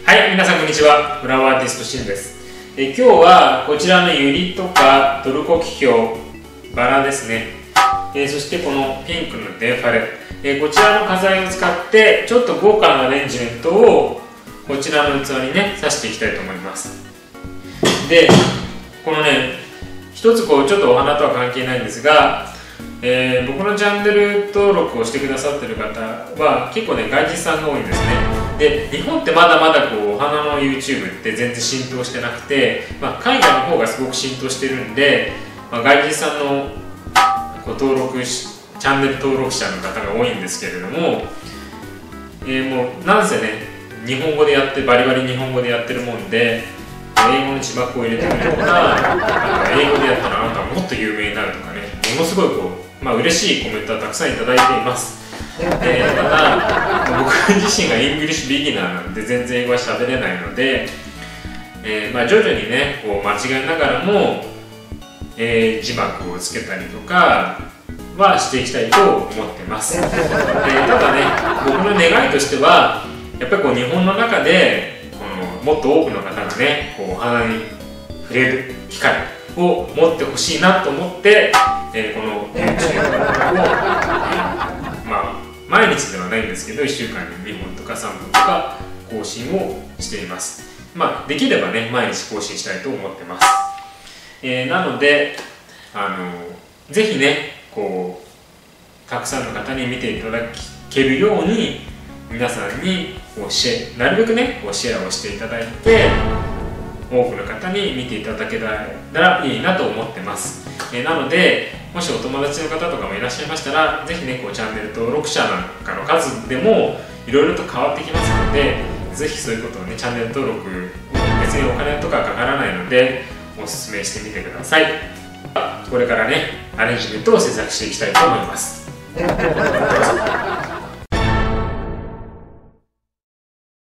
はい、皆さんこんにちは。フラワーアーティストシンです。今日はこちらのユリとかトルコキキョウ、バラですね。そしてこのピンクのデンファレ、こちらの花材を使ってちょっと豪華なアレンジメントをこちらの器にね、刺していきたいと思います。で、このね、一つこうちょっとお花とは関係ないんですが、僕のチャンネル登録をしてくださってる方は結構ね、外人さんが多いんですね。で、日本ってまだまだこうお花の YouTube って全然浸透してなくて、海外の方がすごく浸透してるんで、外人さんのこうチャンネル登録者の方が多いんですけれども、もうなんせね、日本語でやってバリバリ日本語でやってるもんで、英語の字幕を入れてくれるとか、英語でやったらあなたはもっと有名になるとかね、ものすごいこう、嬉しいコメントはたくさんいただいています。ただ僕自身がイングリッシュビギナーなんで全然英語は喋れないので、徐々にねこう間違いながらも、字幕をつけたりとかはしていきたいと思ってます。ただね、僕の願いとしてはやっぱりこう日本の中でもっと多くの方がねこうお花に触れる機会を持ってほしいなと思って、この YouTube を、毎日ではないんですけど1週間に2本とか3本とか更新をしています。できればね毎日更新したいと思ってます。なのでぜひねこうたくさんの方に見ていただけるように皆さんにこうなるべくねこうシェアをしていただいて多くの方に見ていただけたらいいなと思ってます。なのでもしお友達の方とかもいらっしゃいましたらぜひねこうチャンネル登録者なんかの数でもいろいろと変わってきますので、ぜひそういうことをねチャンネル登録別にお金とかかからないのでおすすめしてみてください。これからねアレンジメントを制作していきたいと思います。どうぞ。